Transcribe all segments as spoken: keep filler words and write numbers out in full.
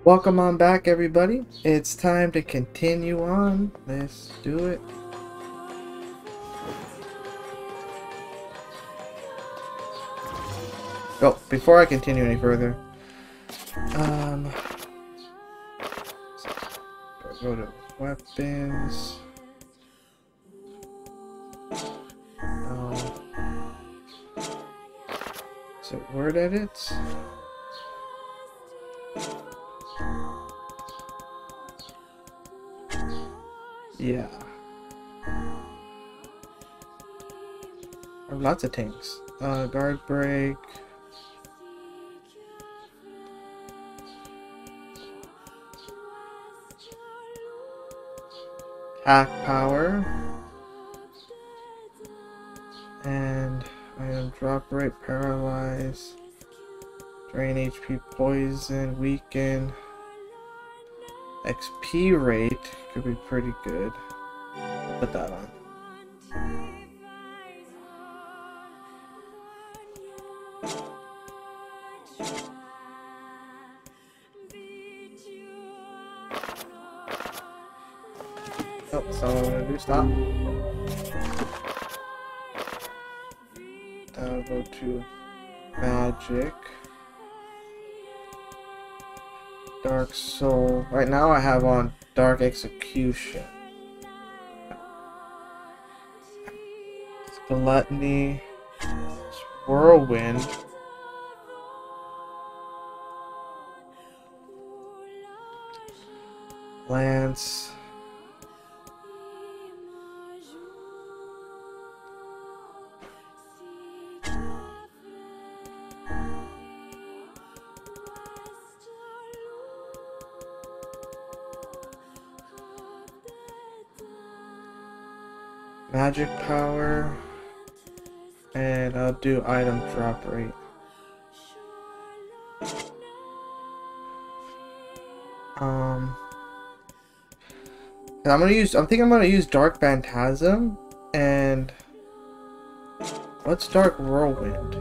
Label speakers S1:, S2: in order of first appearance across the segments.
S1: Welcome on back, everybody. It's time to continue on. Let's do it. Oh, before I continue any further, um, go to weapons. Um, is it word edits? Yeah. Or lots of tanks. Uh, guard break. Attack power. And item drop rate, paralyze. Drain H P, poison, weaken. X P rate could be pretty good. Put that on. Oh, that's not what I'm gonna do. Stop. Now go to magic. Dark Soul. Right now I have on Dark Execution. Gluttony. Whirlwind. Lance. Magic power, and I'll do item drop rate. Um, I'm gonna use. I'm thinking I'm gonna use Dark Phantasm, and what's Dark Whirlwind?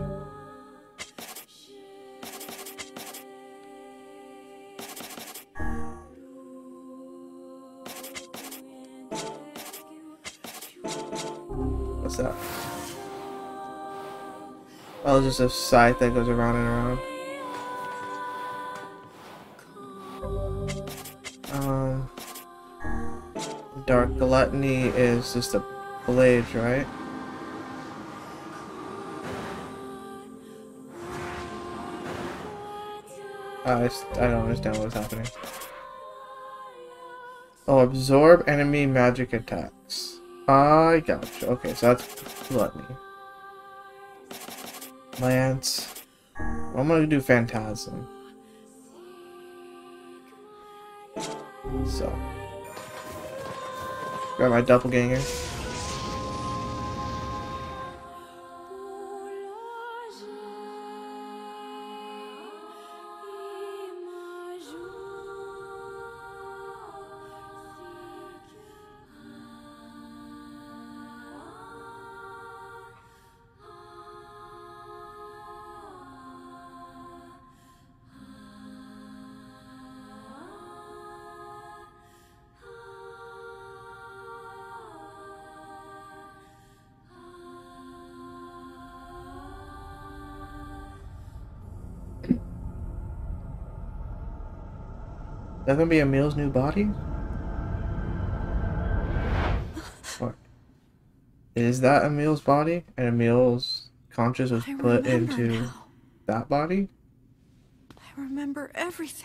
S1: What's that? Oh, it's just a scythe that goes around and around. Um, Dark Gluttony is just a blade, right? Uh, I, just, I don't understand what's happening. Oh, absorb enemy magic attacks. I gotcha. Okay, so that's Gluttony. Lance. Well, I'm gonna do Phantasm. So. Grab my doppelganger. That gonna be Emil's new body? What? Is that Emil's body? And Emil's conscious was
S2: I
S1: put into
S2: now.
S1: that body?
S2: I remember everything.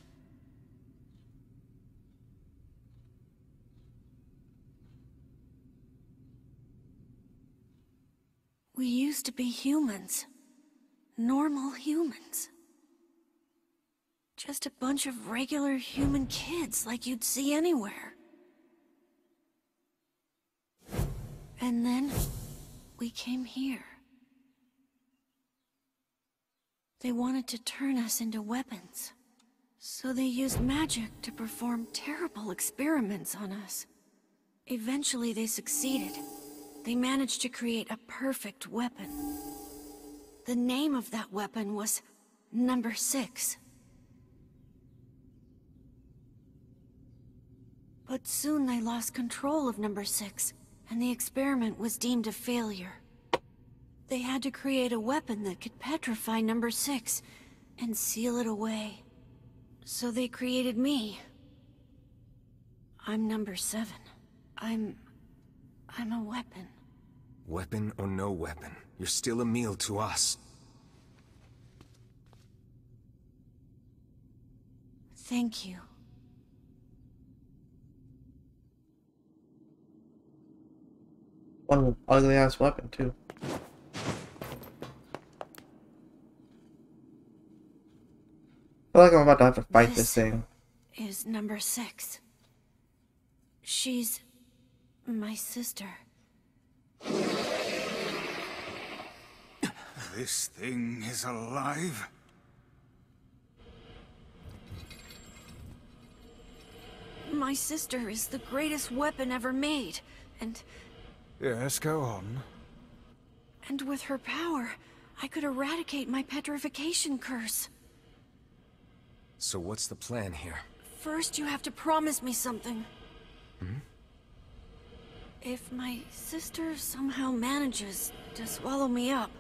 S2: We used to be humans. Normal humans. Just a bunch of regular human kids like you'd see anywhere. And then, we came here. They wanted to turn us into weapons. So they used magic to perform terrible experiments on us. Eventually they succeeded. They managed to create a perfect weapon. The name of that weapon was Number Six. But soon they lost control of number six, and the experiment was deemed a failure. They had to create a weapon that could petrify number six and seal it away. So they created me. I'm number seven. I'm... I'm a weapon.
S3: Weapon or no weapon, you're still a meal to us.
S2: Thank you.
S1: One ugly ass weapon too. I feel like I'm about to have to fight this,
S2: This
S1: thing.
S2: is number six. She's my sister.
S4: This thing is alive?
S2: My sister is the greatest weapon ever made, and...
S4: Yes, go on.
S2: And with her power, I could eradicate my petrification curse.
S3: So what's the plan here?
S2: First, you have to promise me something.
S3: Hmm?
S2: If my sister somehow manages to swallow me up,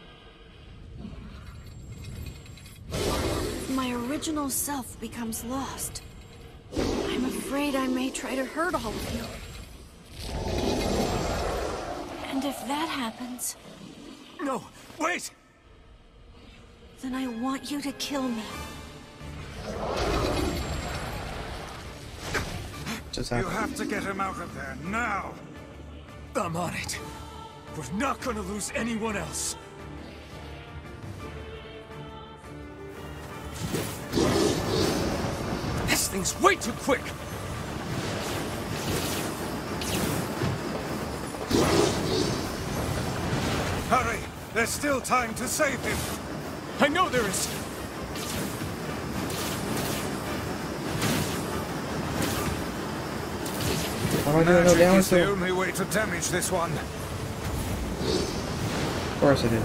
S2: if my original self becomes lost, I'm afraid I may try to hurt all of you. And if that happens...
S4: No, wait!
S2: Then I want you to kill me.
S1: Just
S4: You
S1: happened.
S4: have to get him out of there, now!
S3: I'm on it. We're not gonna lose anyone else. This thing's way too quick!
S4: Hurry! There's still time to save him!
S3: I know there is!
S1: Why am I doing no
S4: Magic
S1: damage
S4: is
S1: to
S4: the
S1: him?
S4: only way to damage this one.
S1: Of course it is.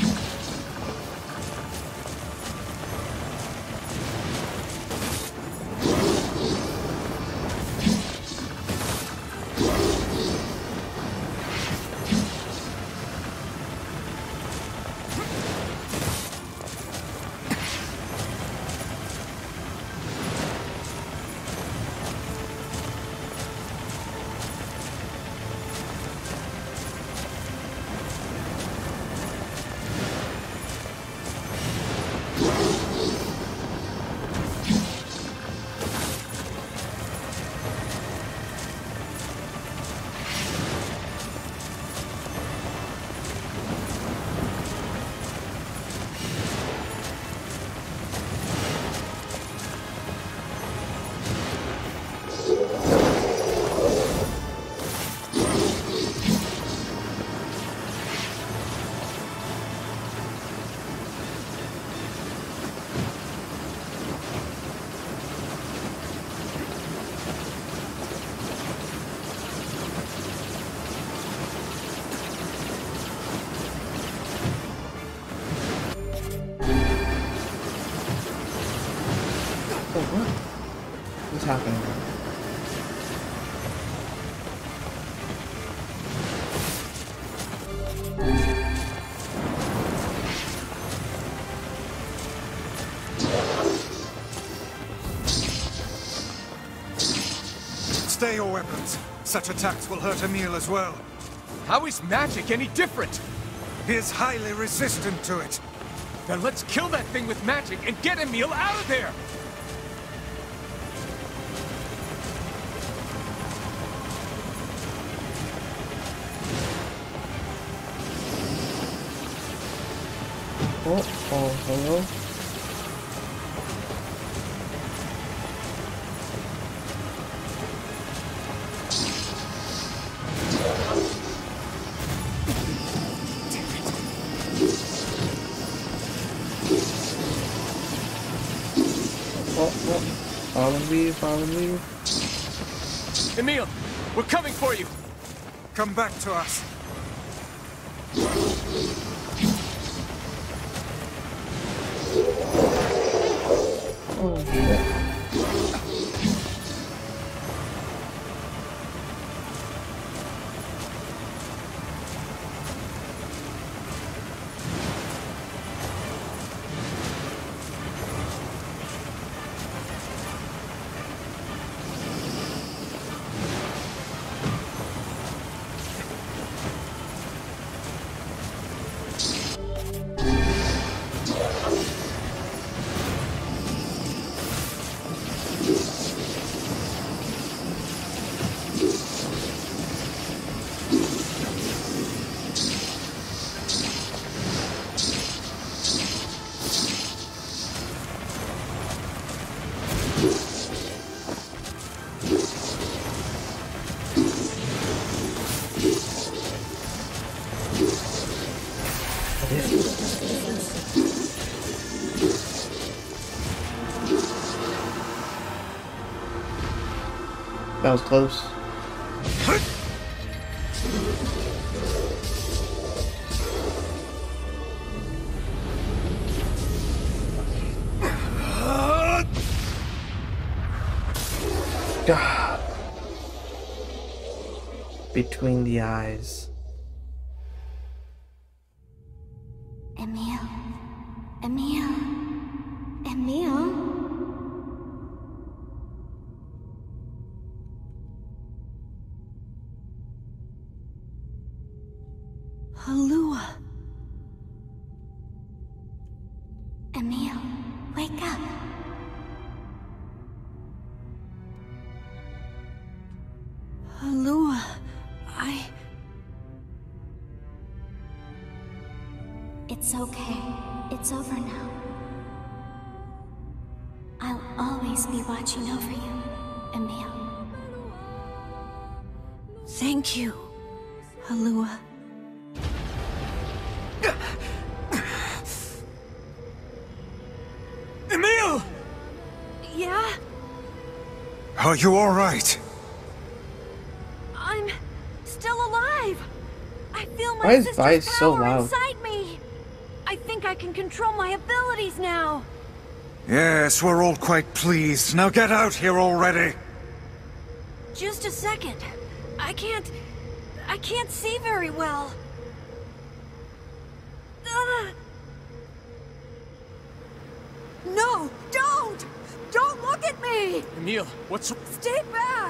S1: Oh, what? What's happening?
S4: Stay your weapons. Such attacks will hurt Emil as well.
S3: How is magic any different?
S4: He is highly resistant to it.
S3: Then let's kill that thing with magic and get Emil out of there!
S1: Oh, oh, hello? Oh, oh. Follow me, follow me.
S3: Emil, we're coming for you!
S4: Come back to us.
S1: Oh, shit. That was close. God. Between the eyes.
S2: Emil. Emil. Emil. Halua. Emil, wake up. Halua, I... It's okay. It's over now. I'll always be watching over you, Emil. Thank you, Halua.
S3: Emil!
S2: Yeah?
S4: Are you all right?
S2: I'm still alive. I feel my
S1: Why is
S2: sister's
S1: Vice
S2: power
S1: so loud?
S2: inside me. I think I can control my abilities now.
S4: Yes, we're all quite pleased. Now get out here already.
S2: Just a second. I can't... I can't see very well. Ugh. No! Don't! Don't look at me!
S3: Emil, what's...
S2: Stay back!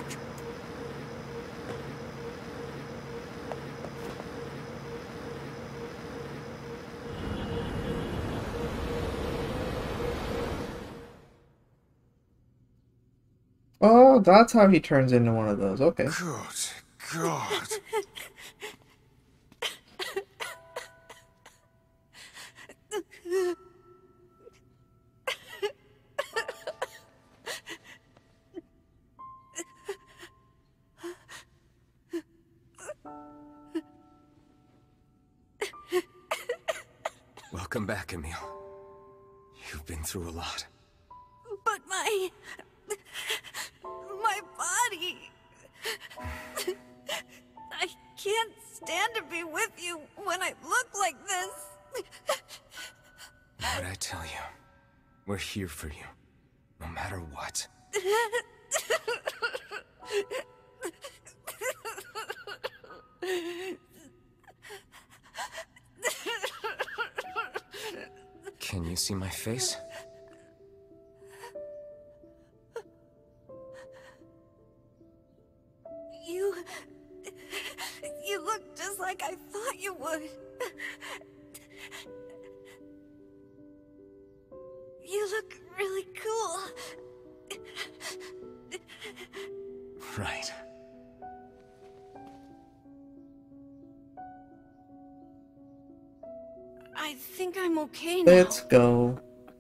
S1: Oh, that's how he turns into one of those. Okay.
S4: Good God.
S3: Welcome back, Emil. You've been through a lot.
S2: But my... my body... I can't stand to be with you when I look like this.
S3: What'd I tell you? We're here for you, no matter what. Can you see my face?
S2: You... you look just like I thought you would. You look really cool.
S3: Right.
S2: I think I'm okay now.
S1: Let's go.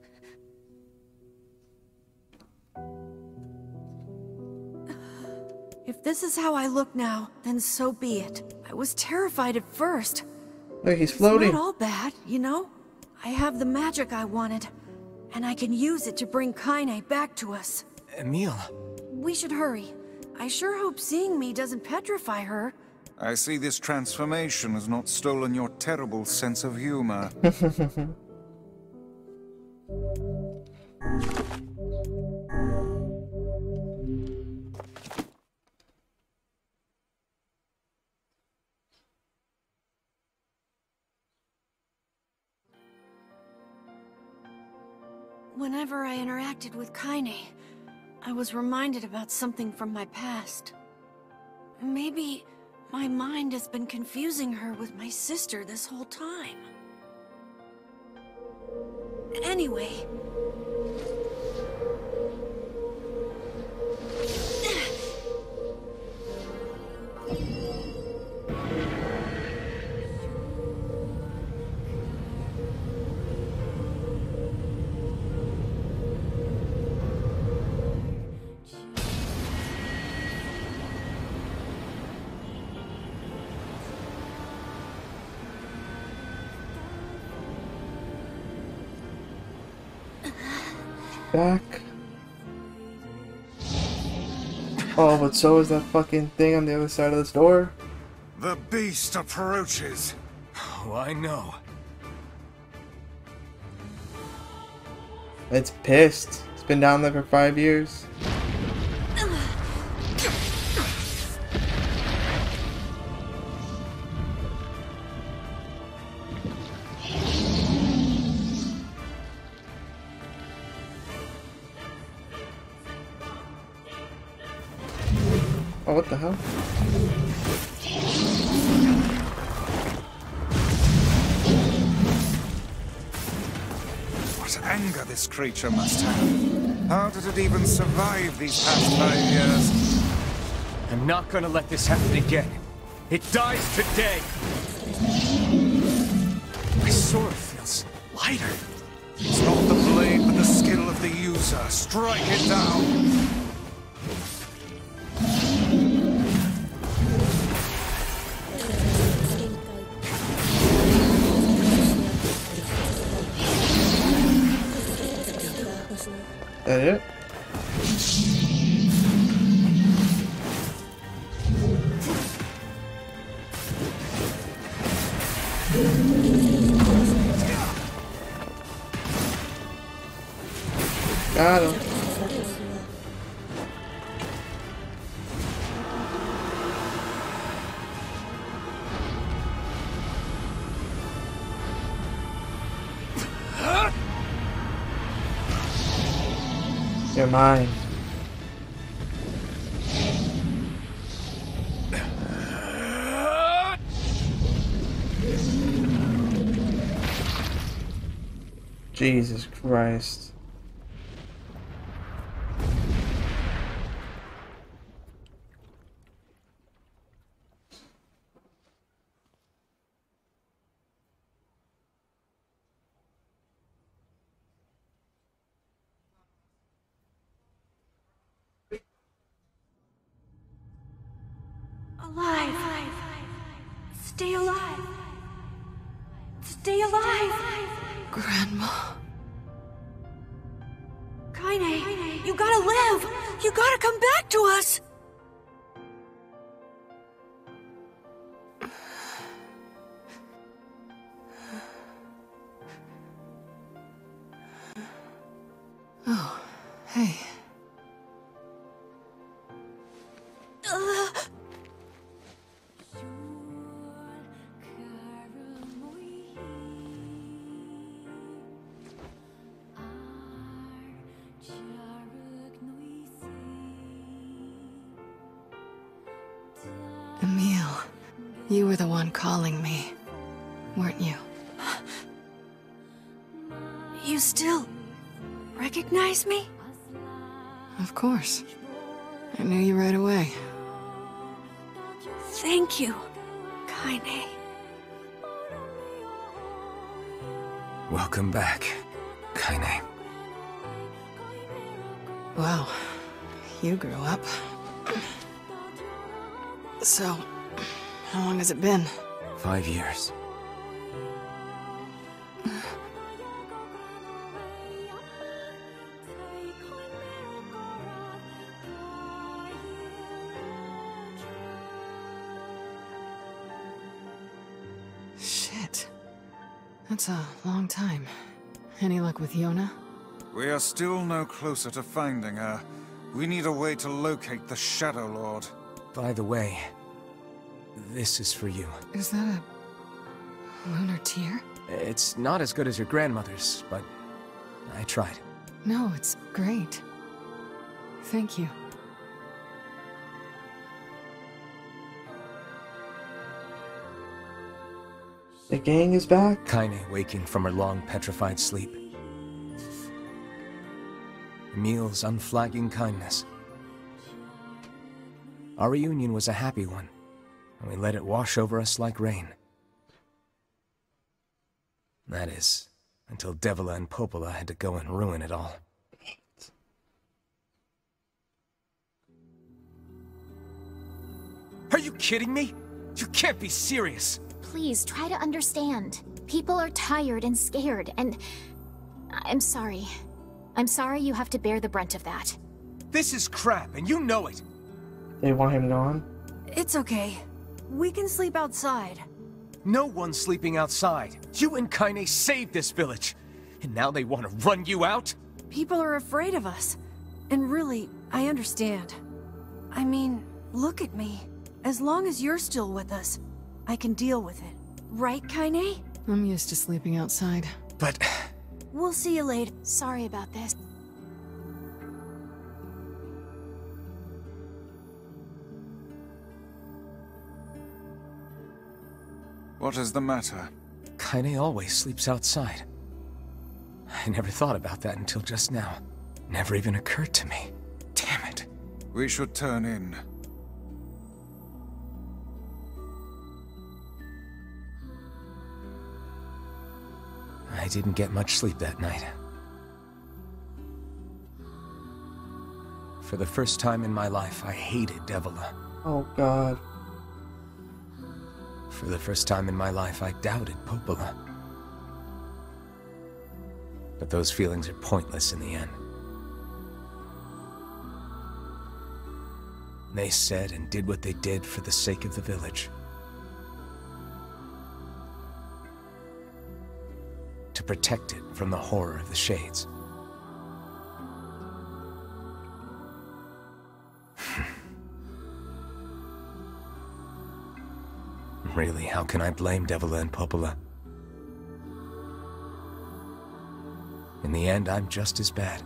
S2: If this is how I look now, then so be it. I was terrified at first.
S1: Look, he's
S2: It's
S1: floating.
S2: not all bad, you know? I have the magic I wanted, and I can use it to bring Kaine back to us.
S3: Emil.
S2: We should hurry. I sure hope seeing me doesn't petrify her.
S4: I see this transformation has not stolen your terrible sense of humor.
S2: Whenever I interacted with Kaine, I was reminded about something from my past. Maybe my mind has been confusing her with my sister this whole time. Anyway...
S1: back. Oh, but so is that fucking thing on the other side of this door.
S4: The beast approaches.
S3: Oh, I know.
S1: It's pissed. It's been down there for five years. Oh, what the hell?
S4: What anger this creature must have. How did it even survive these past five years?
S3: I'm not gonna let this happen again. It dies today. My sword feels lighter.
S4: It's not the blade, but the skill of the user. Strike it down.
S1: That it? Got him. You're mine. Jesus Christ.
S2: Alive. Stay alive. Stay alive.
S5: Grandma.
S2: Kaine, you gotta live. You gotta come back to us.
S5: Oh, hey.
S2: Uh.
S5: Emil, you were the one calling me, weren't you?
S2: You still recognize me?
S5: Of course. I knew you right away.
S2: Thank you, Kaine.
S3: Welcome back, Kaine.
S5: Wow, you grew up. So, how long has it been?
S3: Five years.
S5: Shit. That's a long time. Any luck with Yona?
S4: We are still no closer to finding her. We need a way to locate the Shadow Lord.
S3: By the way, this is for you.
S5: Is that a lunar tear?
S3: It's not as good as your grandmother's, but I tried.
S5: No, it's great. Thank you.
S1: The gang is back.
S3: Kaine waking from her long petrified sleep. Emil's unflagging kindness. Our reunion was a happy one, and we let it wash over us like rain. That is, until Devila and Popola had to go and ruin it all. Are you kidding me? You can't be serious!
S6: Please, try to understand. People are tired and scared, and... I'm sorry. I'm sorry you have to bear the brunt of that.
S3: This is crap, and you know it.
S1: They want him gone?
S2: It's okay. We can sleep outside.
S3: No one's sleeping outside. You and Kaine saved this village. And now they want to run you out?
S2: People are afraid of us. And really, I understand. I mean, look at me. As long as you're still with us, I can deal with it. Right, Kaine?
S5: I'm used to sleeping outside.
S3: But...
S2: We'll see you later.
S6: Sorry about this.
S4: What is the matter?
S3: Kaine always sleeps outside. I never thought about that until just now. Never even occurred to me. Damn it.
S4: We should turn in.
S3: I didn't get much sleep that night. For the first time in my life, I hated Devila.
S1: Oh god.
S3: For the first time in my life, I doubted Popola. But those feelings are pointless in the end. They said and did what they did for the sake of the village. To protect it from the horror of the Shades. Really, how can I blame Devila and Popola? In the end, I'm just as bad.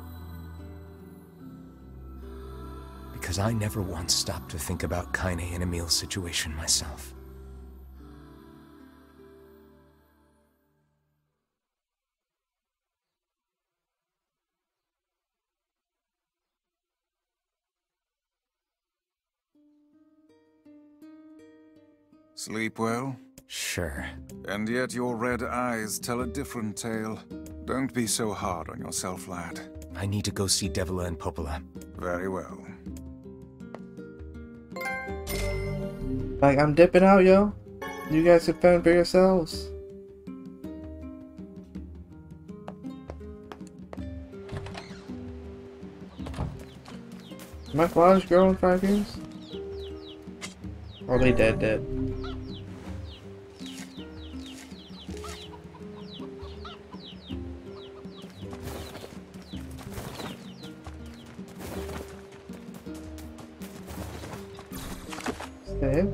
S3: Because I never once stopped to think about Kaine and Emil's situation myself.
S4: Sleep well?
S3: Sure.
S4: And yet your red eyes tell a different tale. Don't be so hard on yourself, lad.
S3: I need to go see Devila and Popola.
S4: Very well.
S1: Like, I'm dipping out, yo. You guys can fend for yourselves. My father's girl in five years? Or they dead dead? Save.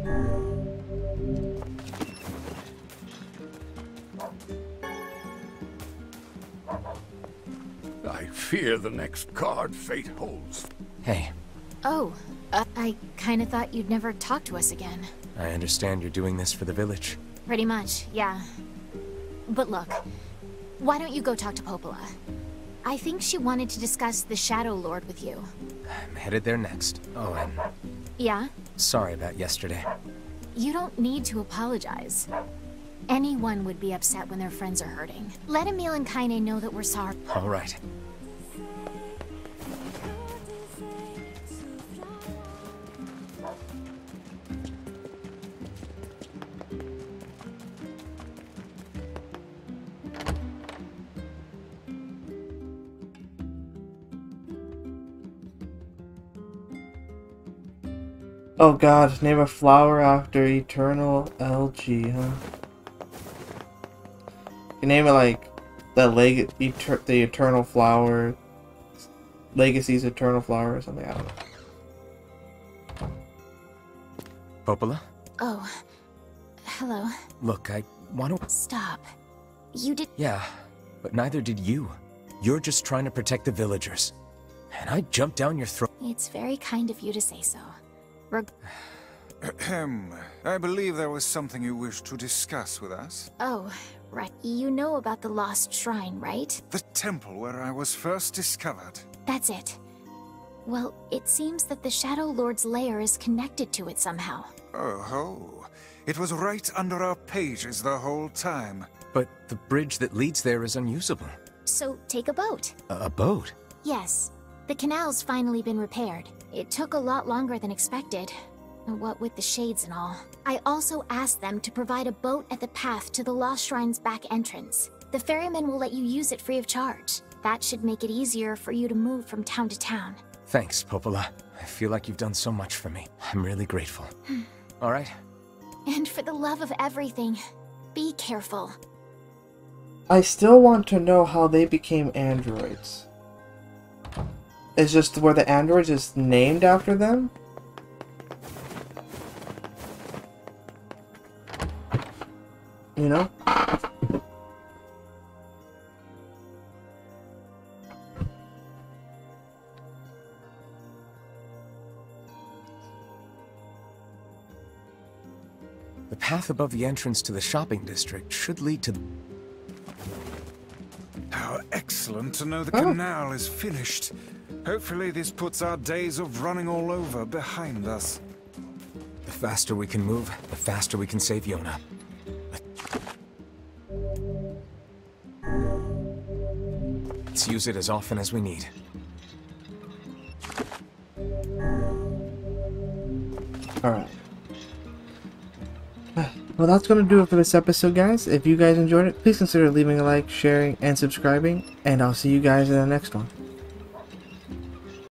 S7: I fear the next card fate holds.
S3: Hey,
S6: Oh, uh, I kinda thought you'd never talk to us again.
S3: I understand you're doing this for the village.
S6: Pretty much, yeah. But look, why don't you go talk to Popola? I think she wanted to discuss the Shadow Lord with you.
S3: I'm headed there next. Oh, and
S6: Yeah?
S3: sorry about yesterday.
S6: You don't need to apologize. Anyone would be upset when their friends are hurting. Let Emil and Kaine know that we're sorry.
S3: All right.
S1: Oh god, name a flower after eternal L G, huh? You name it like the leg eter the eternal flower, Legacy's eternal flower or something. I don't know.
S3: Popola?
S6: Oh. Hello.
S3: Look, I want to...
S6: Stop. You did-
S3: Yeah, but neither did you. You're just trying to protect the villagers. And I jumped down your throat.
S6: It's very kind of you to say so. Reg-
S4: Ahem. I believe there was something you wished to discuss with us.
S6: oh, right. You know about the lost shrine, right?
S4: The temple where I was first discovered.
S6: That's it. Well, it seems that the Shadow Lord's lair is connected to it somehow.
S4: Oh ho. It was right under our pages the whole time.
S3: But the bridge that leads there is unusable.
S6: So, take a boat.
S3: A, a boat?
S6: Yes. The canal's finally been repaired. It took a lot longer than expected. What with the shades and all. I also asked them to provide a boat at the path to the Lost Shrine's back entrance. The ferryman will let you use it free of charge. That should make it easier for you to move from town to town.
S3: Thanks, Popola. I feel like you've done so much for me. I'm really grateful. All right?
S6: And for the love of everything, be careful.
S1: I still want to know how they became androids. It's just where the androids is named after them? You know?
S3: The path above the entrance to the shopping district should lead to...
S4: How excellent to know the
S1: Oh.
S4: canal is finished. Hopefully this puts our days of running all over behind us.
S3: The faster we can move, the faster we can save Yona. Let's use it as often as we need.
S1: Alright. Well, that's going to do it for this episode, guys. If you guys enjoyed it, please consider leaving a like, sharing, and subscribing. And I'll see you guys in the next one.